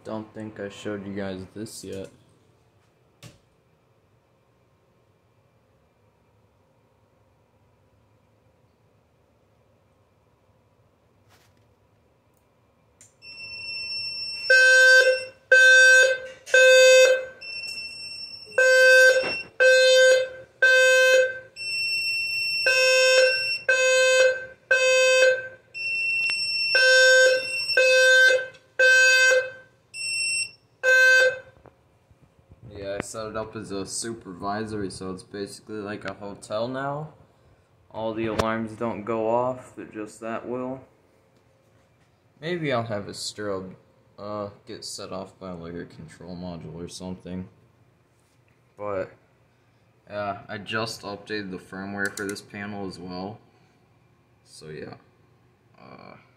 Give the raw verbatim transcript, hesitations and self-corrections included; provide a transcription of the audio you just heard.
Don't think I showed you guys this yet. Yeah, I set it up as a supervisory, so it's basically like a hotel now. All the alarms don't go off, but just that will. Maybe I'll have a strobe uh, get set off by like a control module or something. But, yeah, I just updated the firmware for this panel as well. So yeah. Uh,